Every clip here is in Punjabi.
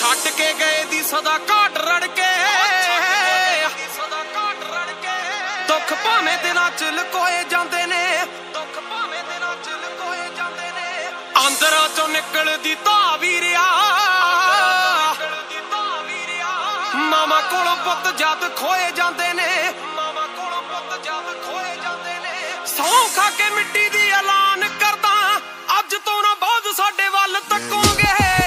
ਛੱਡ ਕੇ ਗਏ ਦੀ ਸਦਾ ਘਾਟ ਰੜ ਕੇ ਦੁੱਖ ਭਾਵੇਂ ਦਿਲਾਂ ਚ ਲੁਕੋਏ ਜਾਂਦੇ ਨੇ ਅੰਦਰਾਂ ਚੋਂ ਨਿਕਲਦੀ ਧਾ ਵੀਰਿਆ ਮਾਮਾ ਕੋਲੋਂ ਪੁੱਤ ਜਦ ਖੋਏ ਜਾਂਦੇ ਨੇ ਸਹੁੰ ਖਾ ਕੇ ਮਿੱਟੀ ਦੀ ਐਲਾਨ ਕਰਦਾ ਅੱਜ ਤੋਂ ਨਾ ਬਾਅਦ ਸਾਡੇ ਵੱਲ ਤੱਕੋਗੇ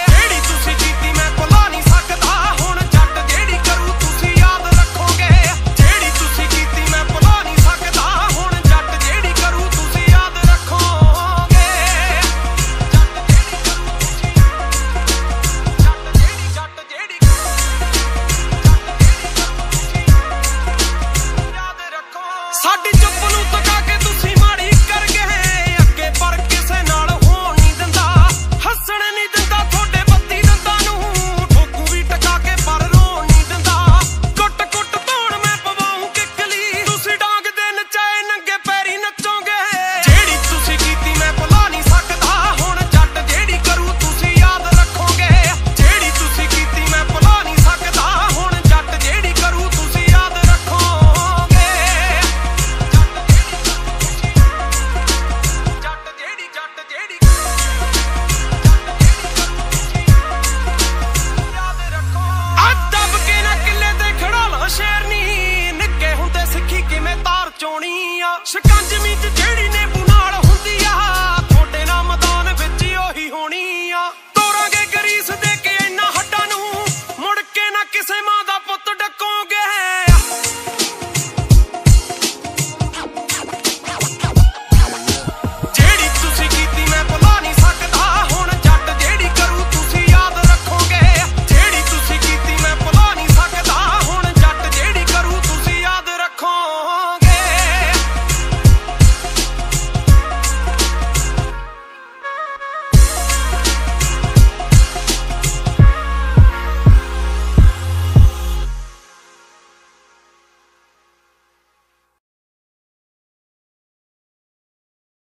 ਸਾਡੀ ਚੁੱਪ ਨੂੰ ਤਕਾ ਕੇ ਤੁਸੀਂ ਮਾੜੀ ਕਰ ਗਏ ਅੱਗੇ ਪਰ ਕਿਸੇ ਨਾਲ ਹੋਣ ਨਹੀਂ ਦਿੰਦਾ ਹੱਸਣ ਨਹੀਂ ਦਿੰਦਾ ਤੁਹਾਡੇ ਬੱਤੀ ਦੰਦਾਂ ਨੂੰ ਠੋਕੂ ਵੀ ਟਕਾ ਕੇ ਪਰ ਰੋਣ ਨਹੀਂ ਦਿੰਦਾ ਕੁੱਟ ਕੁੱਟ ਧੋਣ ਮੈਂ ਪਵਾਉਂ ਕਿੱਕਲੀ ਤੁਸੀਂ ਡਾਂਗ ਦੇ ਨਚਾਏ ਨੰਗੇ ਪੈਰੀ ਨੱਚੋਗੇ ਜਿਹੜੀ ਤੁਸੀਂ ਕੀਤੀ ਮੈਂ ਭੁਲਾ ਨਹੀਂ ਸਕਦਾ ਹੁਣ ਜੱਟ ਜਿਹੜੀ ਕਰੂ ਤੁਸੀਂ ਯਾਦ ਰੱਖੋਗੇ ਜਿਹੜੀ ਤੁਸੀਂ ਕੀਤੀ ਮੈਂ ਭੁਲਾ ਨਹੀਂ ਸਕਦਾ ਹੁਣ ਜੱਟ ਜਿਹੜੀ ਕਰੂ ਤੁਸੀਂ ਯਾਦ ਰੱਖੋਗੇ ਸ਼ੇਰਨੀ ਨਿੱਕੇ ਹੁੰਦੇ ਸਿੱਖੀ ਕਿਵੇਂ ਤਾਰ ਚੋਣੀ ਆ ਸ਼ਿਕੰਜਵੀਂ